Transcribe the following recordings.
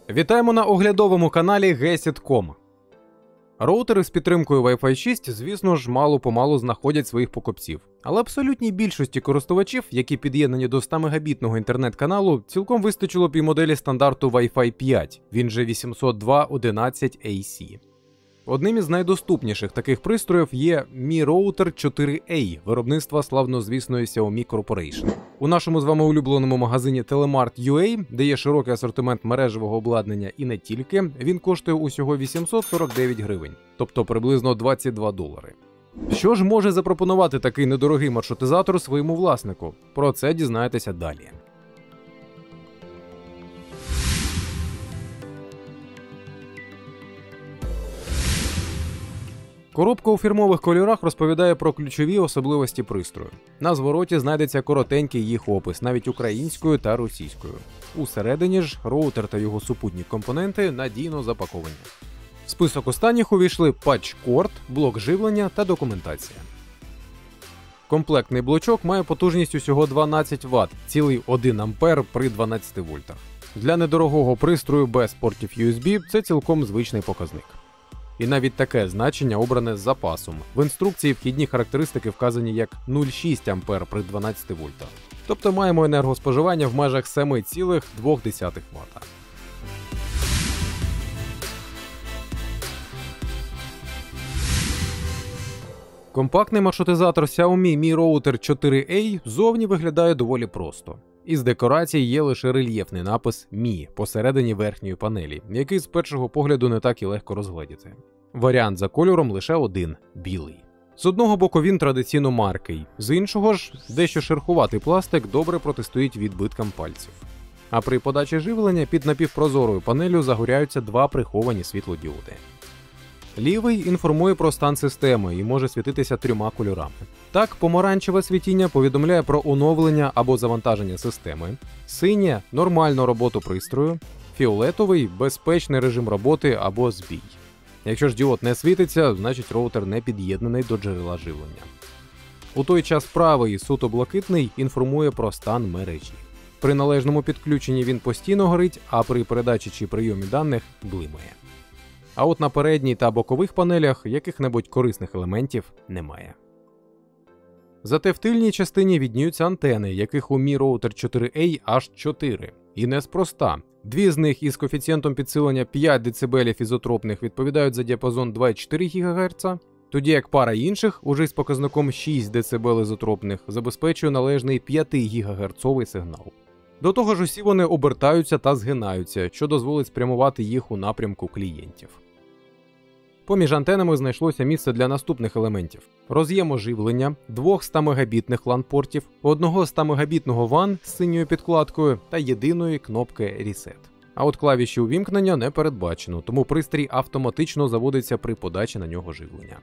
Вітаємо на оглядовому каналі Gesit.com. Роутери з підтримкою Wi-Fi 6, звісно ж, мало-помалу знаходять своїх покупців. Але абсолютній більшості користувачів, які під'єднані до 100 мегабітного інтернет-каналу, цілком вистачило б і моделі стандарту Wi-Fi 5, він же 802.11ac. Одним із найдоступніших таких пристроїв є Mi Router 4A виробництва славнозвісної Xiaomi Corporation. У нашому з вами улюбленому магазині Telemart.ua, де є широкий асортимент мережевого обладнання і не тільки, він коштує усього 849 гривень, тобто приблизно $22. Що ж може запропонувати такий недорогий маршрутизатор своєму власнику? Про це дізнаєтеся далі. Коробка у фірмових кольорах розповідає про ключові особливості пристрою. На звороті знайдеться коротенький їх опис, навіть українською та російською. Усередині ж роутер та його супутні компоненти надійно запаковані. В список останніх увійшли патч-корд, блок живлення та документація. Комплектний блочок має потужність усього 12 Вт, цілий 1 А при 12 вольтах. Для недорогого пристрою без портів USB це цілком звичний показник. І навіть таке значення обране з запасом. В інструкції вхідні характеристики вказані як 0,6 А при 12 вольтах. Тобто маємо енергоспоживання в межах 7,2 Вт. Компактний маршрутизатор Xiaomi Mi Router 4A зовні виглядає доволі просто. Із декорацій є лише рельєфний напис Mi посередині верхньої панелі, який з першого погляду не так і легко розгледіти. Варіант за кольором лише один – білий. З одного боку він традиційно маркий, з іншого ж дещо шерхуватий пластик добре протистоїть відбиткам пальців. А при подачі живлення під напівпрозорою панелю загоряються два приховані світлодіоди. Лівий інформує про стан системи і може світитися 3 кольорами. Так, помаранчеве світіння повідомляє про оновлення або завантаження системи, синє – нормальну роботу пристрою, фіолетовий – безпечний режим роботи або збій. Якщо ж діод не світиться, значить роутер не під'єднаний до джерела живлення. У той час правий, суто блакитний, інформує про стан мережі. При належному підключенні він постійно горить, а при передачі чи прийомі даних – блимає. А от на передній та бокових панелях яких-небудь корисних елементів немає. Зате в тильній частині відніються антени, яких у Mi Router 4A аж 4. І неспроста. Дві з них із коефіцієнтом підсилення 5 дБ ізотропних відповідають за діапазон 2,4 ГГц, тоді як пара інших, уже з показником 6 дБ ізотропних, забезпечує належний 5 ГГц сигнал. До того ж усі вони обертаються та згинаються, що дозволить спрямувати їх у напрямку клієнтів. Поміж антенами знайшлося місце для наступних елементів. Роз'єм живлення, 2 100-мегабітних LAN-портів, одного 100-мегабітного WAN з синьою підкладкою та єдиної кнопки Reset. А от клавіші увімкнення не передбачено, тому пристрій автоматично заводиться при подачі на нього живлення.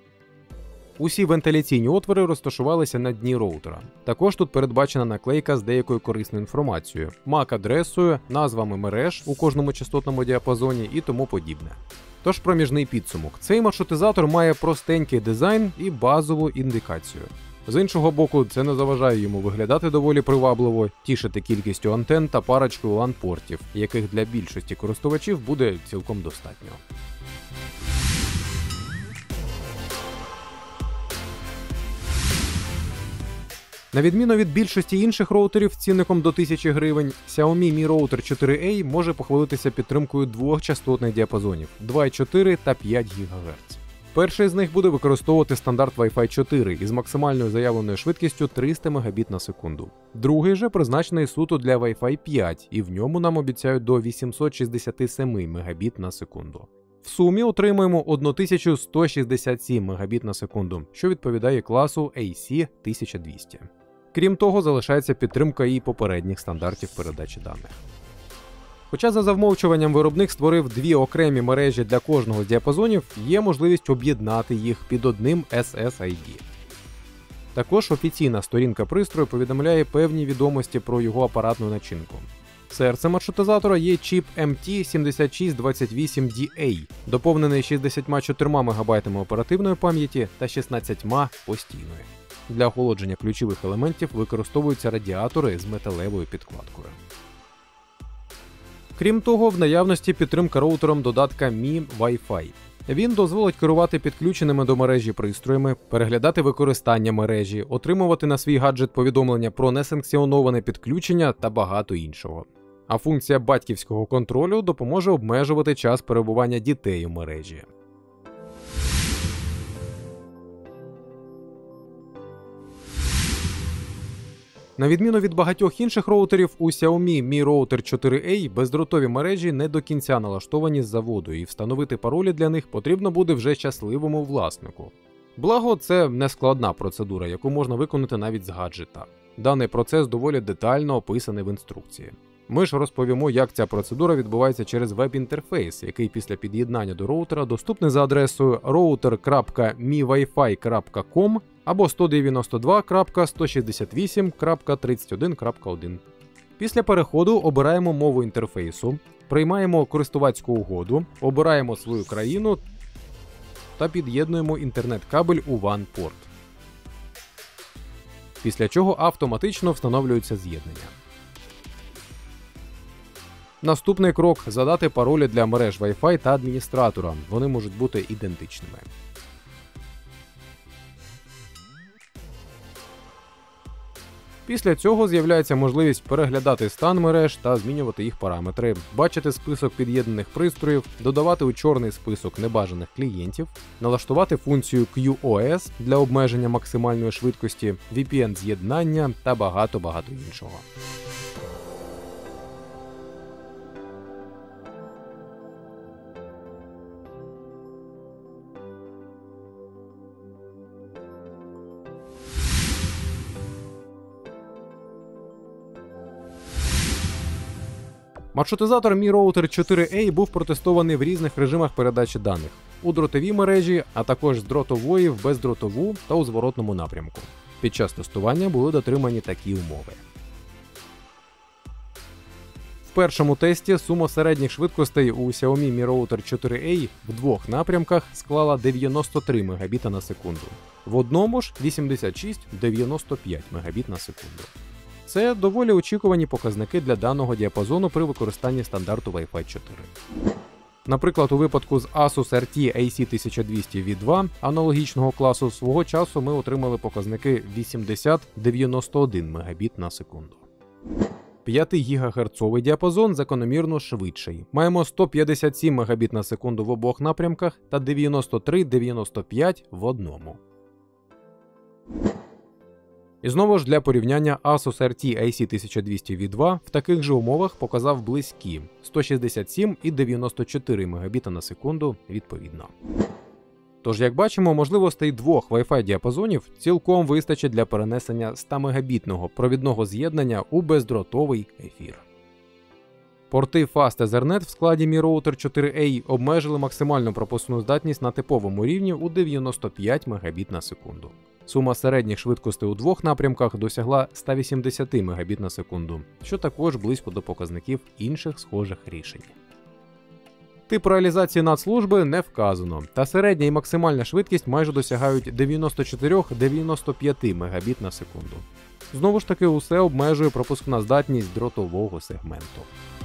Усі вентиляційні отвори розташувалися на дні роутера. Також тут передбачена наклейка з деякою корисною інформацією, MAC-адресою, назвами мереж у кожному частотному діапазоні і тому подібне. Тож проміжний підсумок. Цей маршрутизатор має простенький дизайн і базову індикацію. З іншого боку, це не заважає йому виглядати доволі привабливо, тішити кількістю антен та парочкою LAN-портів, яких для більшості користувачів буде цілком достатньо. На відміну від більшості інших роутерів з цінником до 1000 гривень, Xiaomi Mi Router 4A може похвалитися підтримкою двох частотних діапазонів – 2,4 та 5 ГГц. Перший з них буде використовувати стандарт Wi-Fi 4 із максимальною заявленою швидкістю 300 Мбіт на секунду. Другий же призначений суто для Wi-Fi 5 і в ньому нам обіцяють до 867 Мбіт на секунду. В сумі отримуємо 1167 Мбіт на секунду, що відповідає класу AC1200. Крім того, залишається підтримка і попередніх стандартів передачі даних. Хоча за замовчуванням виробник створив дві окремі мережі для кожного з діапазонів, є можливість об'єднати їх під одним SSID. Також офіційна сторінка пристрою повідомляє певні відомості про його апаратну начинку. Серцем маршрутизатора є чіп MT7628DA, доповнений 64 МБ оперативної пам'яті та 16 постійної. Для охолодження ключових елементів використовуються радіатори з металевою підкладкою. Крім того, в наявності підтримка роутером додатка Mi Wi-Fi. Він дозволить керувати підключеними до мережі пристроями, переглядати використання мережі, отримувати на свій гаджет повідомлення про несанкціоноване підключення та багато іншого. А функція батьківського контролю допоможе обмежувати час перебування дітей у мережі. На відміну від багатьох інших роутерів, у Xiaomi Mi Router 4A бездротові мережі не до кінця налаштовані з заводу, і встановити паролі для них потрібно буде вже щасливому власнику. Благо, це не складна процедура, яку можна виконати навіть з гаджета. Даний процес доволі детально описаний в інструкції. Ми ж розповімо, як ця процедура відбувається через веб-інтерфейс, який після під'єднання до роутера доступний за адресою router.miwifi.com або 192.168.31.1. Після переходу обираємо мову інтерфейсу, приймаємо користувацьку угоду, обираємо свою країну та під'єднуємо інтернет-кабель у WAN-порт. Після чого автоматично встановлюється з'єднання. Наступний крок – задати паролі для мереж Wi-Fi та адміністратора. Вони можуть бути ідентичними. Після цього з'являється можливість переглядати стан мереж та змінювати їх параметри, бачити список під'єднаних пристроїв, додавати у чорний список небажаних клієнтів, налаштувати функцію QoS для обмеження максимальної швидкості, VPN-з'єднання та багато-багато іншого. Маршрутизатор Mi Router 4A був протестований в різних режимах передачі даних – у дротовій мережі, а також з дротової в бездротову та у зворотному напрямку. Під час тестування були дотримані такі умови. В першому тесті сума середніх швидкостей у Xiaomi Mi Router 4A в двох напрямках склала 93 Мбіт на секунду. В одному ж 86-95 Мбіт на секунду. Це доволі очікувані показники для даного діапазону при використанні стандарту Wi-Fi 4. Наприклад, у випадку з Asus RT AC1200V2 аналогічного класу свого часу ми отримали показники 80-91 Мбіт на секунду. 5 ГГц діапазон закономірно швидший. Маємо 157 Мбіт на секунду в обох напрямках та 93-95 в одному. І знову ж для порівняння Asus RT AC1200V2 в таких же умовах показав близькі 167 і 94 Мбіт на секунду відповідно. Тож, як бачимо, можливостей двох Wi-Fi діапазонів цілком вистачить для перенесення 100 Мбітного провідного з'єднання у бездротовий ефір. Порти Fast Ethernet в складі Mi Router 4A обмежили максимальну пропускну здатність на типовому рівні у 95 Мбіт на секунду. Сума середніх швидкостей у двох напрямках досягла 180 Мбіт на секунду, що також близько до показників інших схожих рішень. Тип реалізації надслужби не вказано, та середня і максимальна швидкість майже досягають 94-95 Мбіт на секунду. Знову ж таки, усе обмежує пропускна здатність дротового сегменту.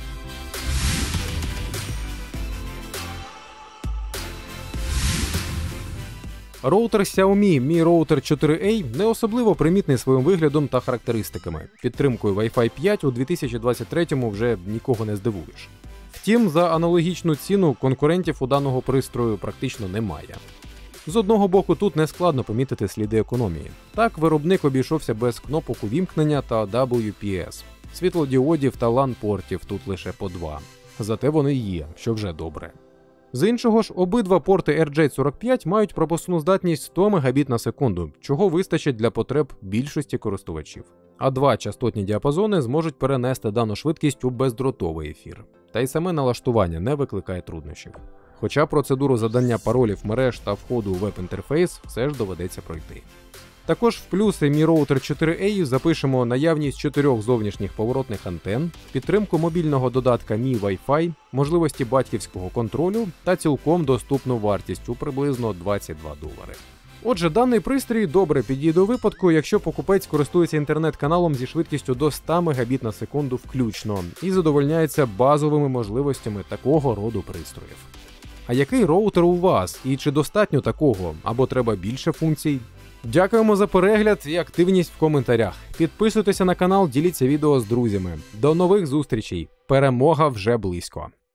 Роутер Xiaomi Mi Router 4A не особливо примітний своїм виглядом та характеристиками. Підтримкою Wi-Fi 5 у 2023-му вже нікого не здивуєш. Втім, за аналогічну ціну конкурентів у даного пристрою практично немає. З одного боку, тут не складно помітити сліди економії. Так, виробник обійшовся без кнопок увімкнення та WPS. Світлодіодів та LAN-портів тут лише по 2. Зате вони є, що вже добре. З іншого ж, обидва порти RJ45 мають пропускну здатність 100 Мбіт на секунду, чого вистачить для потреб більшості користувачів. А два частотні діапазони зможуть перенести дану швидкість у бездротовий ефір. Та й саме налаштування не викликає труднощів. Хоча процедуру задання паролів мереж та входу у веб-інтерфейс все ж доведеться пройти. Також в плюси Mi Router 4A запишемо наявність 4 зовнішніх поворотних антен, підтримку мобільного додатка Mi Wi-Fi, можливості батьківського контролю та цілком доступну вартість у приблизно $22. Отже, даний пристрій добре підійде у випадку, якщо покупець користується інтернет-каналом зі швидкістю до 100 Мбіт на секунду включно і задовольняється базовими можливостями такого роду пристроїв. А який роутер у вас? І чи достатньо такого? Або треба більше функцій? Дякуємо за перегляд і активність в коментарях. Підписуйтеся на канал, діліться відео з друзями. До нових зустрічей! Перемога вже близько!